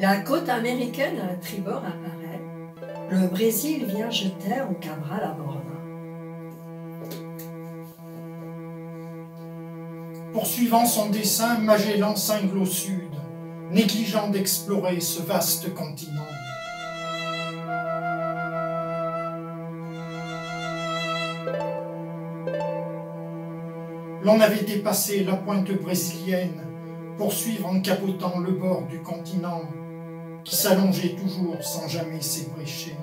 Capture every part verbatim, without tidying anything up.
La côte américaine à tribord apparaît, le Brésil vierge terre au Cabral aborda. Poursuivant son dessein, Magellan cingle au sud, négligeant d'explorer ce vaste continent. L'on avait dépassé la pointe brésilienne pour suivre en capotant le bord du continent qui s'allongeait toujours sans jamais s'ébrécher.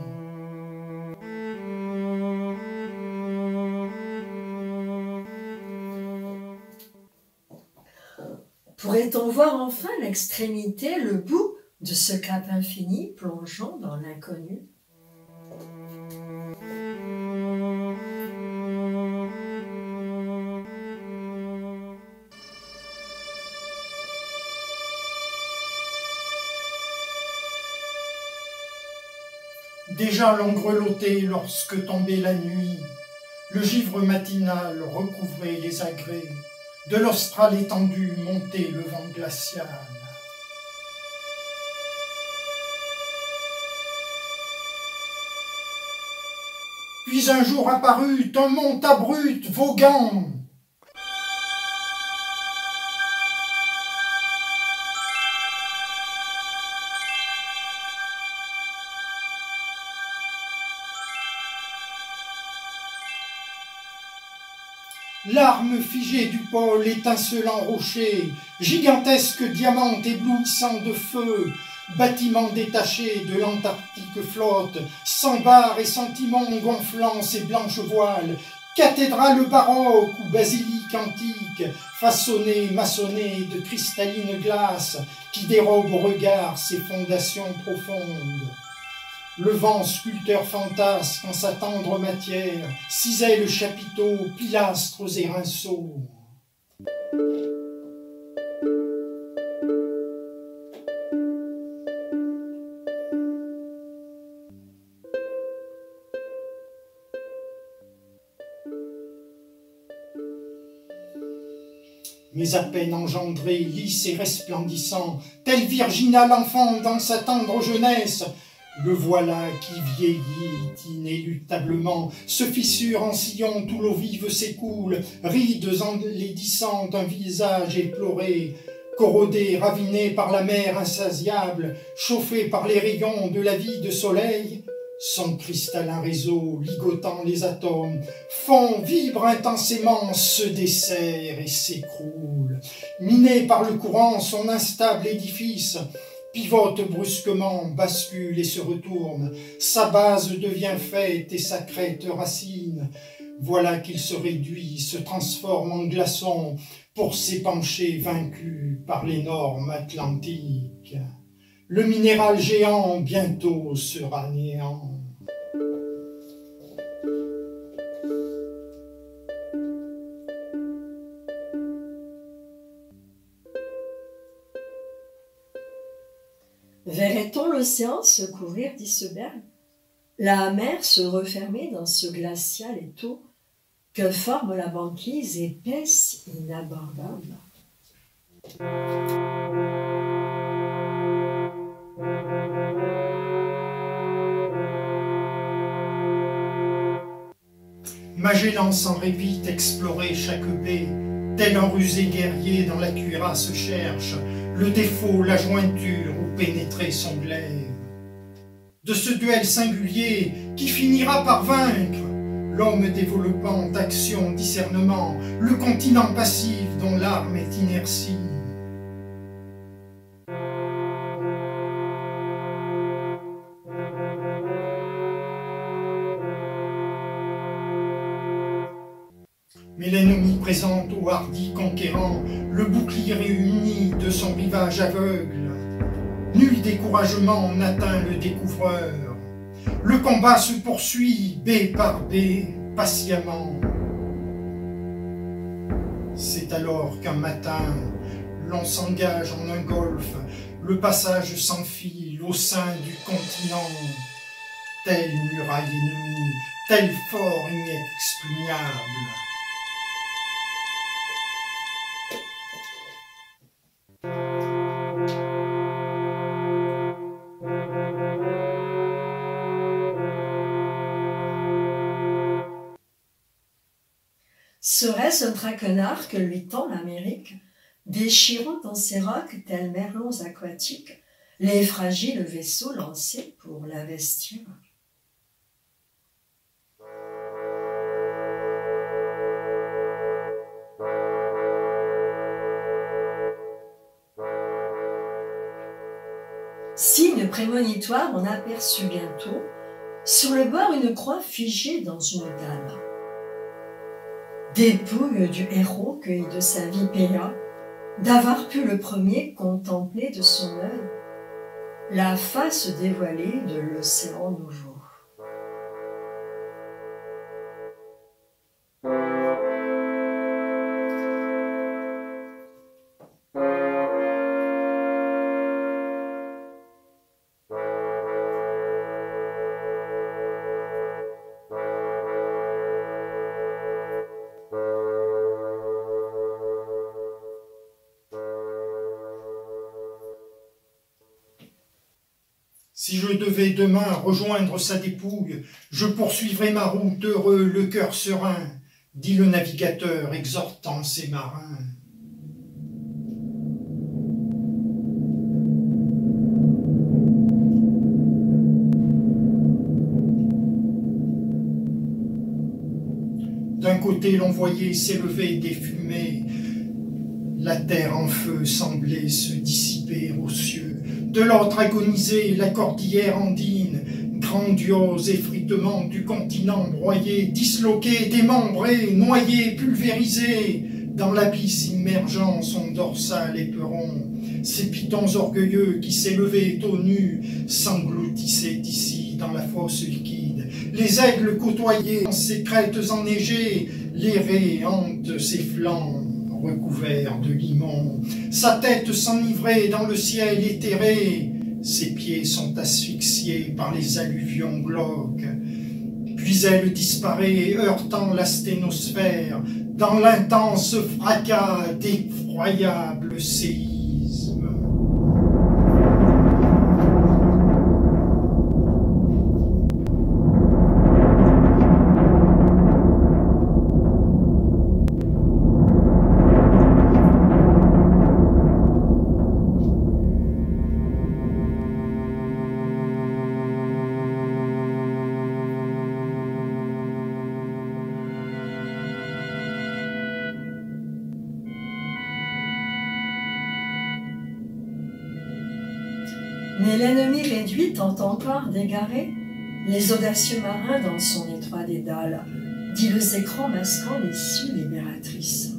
Pourrait-on voir enfin l'extrémité, le bout de ce cap infini plongeant dans l'inconnu? Déjà l'on grelottait lorsque tombait la nuit, le givre matinal recouvrait les agrès, de l'Austral étendue montait le vent glacial. Puis un jour apparut un mont abrupt voguant. L'arme figée du pôle étincelant rocher, gigantesque diamant éblouissant de feu, bâtiment détaché de l'Antarctique flotte, sans barres et sentiments gonflant ses blanches voiles, cathédrale baroque ou basilique antique, façonnée, maçonnée de cristallines glaces, qui dérobe au regard ses fondations profondes. Le vent sculpteur fantasque en sa tendre matière, cisèle chapiteaux, pilastres et rinceaux. Mais à peine engendré, lisse et resplendissant, tel virginal enfant dans sa tendre jeunesse, le voilà qui vieillit inéluctablement, se fissure en sillon, tout l'eau vive s'écoule, rides enlaidissant d'un visage éploré, corrodé, raviné par la mer insatiable, chauffé par les rayons de l'avide soleil, son cristallin réseau, ligotant les atomes, fond, vibre intensément, se desserre et s'écroule. Miné par le courant, son instable édifice pivote brusquement, bascule et se retourne. Sa base devient faite et sa crête racine. Voilà qu'il se réduit, se transforme en glaçon pour s'épancher vaincu par l'énorme Atlantique. Le minéral géant bientôt sera néant. Verrait-on l'océan se couvrir d'icebergs? La mer se refermer dans ce glacial étau que forme la banquise épaisse et inabordable. Magellan sans répit explorait chaque baie, tel un rusé guerrier dans la cuirasse cherche le défaut, la jointure où pénétrer son glaive. De ce duel singulier qui finira par vaincre, l'homme développant action, discernement, le continent passif dont l'arme est inertie. Mais l'ennemi présente au hardi conquérant le bouclier réuni de son rivage aveugle. Nul découragement n'atteint le découvreur. Le combat se poursuit, baie par baie, patiemment. C'est alors qu'un matin, l'on s'engage en un golfe, le passage s'enfile au sein du continent. Telle muraille ennemie, tel fort inexpugnable. Serait-ce un traquenard que lui tend l'Amérique, déchirant dans ses rocs tels merlons aquatiques les fragiles vaisseaux lancés pour l'investir? Signe prémonitoire, on aperçut bientôt, sur le bord, une croix figée dans une dalle. Dépouille du héros cueilli de sa vie paya, d'avoir pu le premier contempler de son œil la face dévoilée de l'océan nouveau. Si je devais demain rejoindre sa dépouille, je poursuivrais ma route heureux, le cœur serein, dit le navigateur exhortant ses marins. D'un côté, l'on voyait s'élever des fumées. La terre en feu semblait se dissiper aux cieux. De l'autre agonisait la cordillère andine, grandiose effritement du continent broyé, disloqué, démembré, noyé, pulvérisé. Dans l'abysse immergeant son dorsal éperon, ces pitons orgueilleux qui s'élevaient au nu s'engloutissaient ici dans la fosse liquide. Les aigles côtoyaient dans ces crêtes enneigées, les raies hantent ses flancs recouvert de limon, sa tête s'enivrait dans le ciel éthéré, ses pieds sont asphyxiés par les alluvions glauques. Puis elle disparaît, heurtant la sténosphère, dans l'intense fracas d'effroyables séismes. Mais l'ennemi réduit tente encore d'égarer les audacieux marins dans son étroit dédale, dit les écrans masquant l'issue libératrice.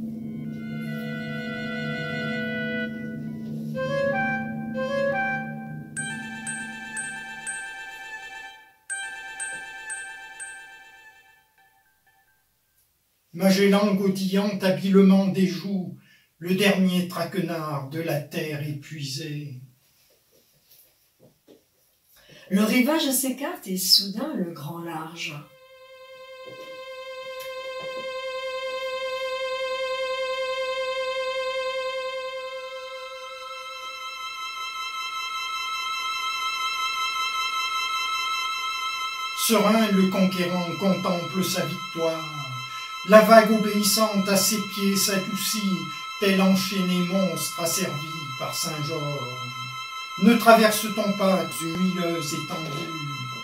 Magellan godillant habilement des joues, le dernier traquenard de la terre épuisée. Le rivage s'écarte et soudain le grand large. Serein, le conquérant contemple sa victoire. La vague obéissante à ses pieds s'adoucit, tel enchaîné monstre asservi par Saint-Georges. Ne traverse-t-on pas une huileuse étendue?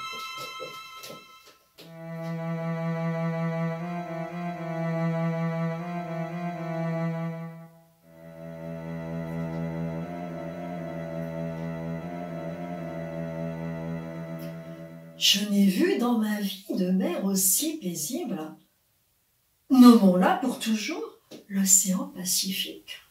Je n'ai vu dans ma vie de mer aussi paisible. Nommons-la pour toujours l'océan Pacifique.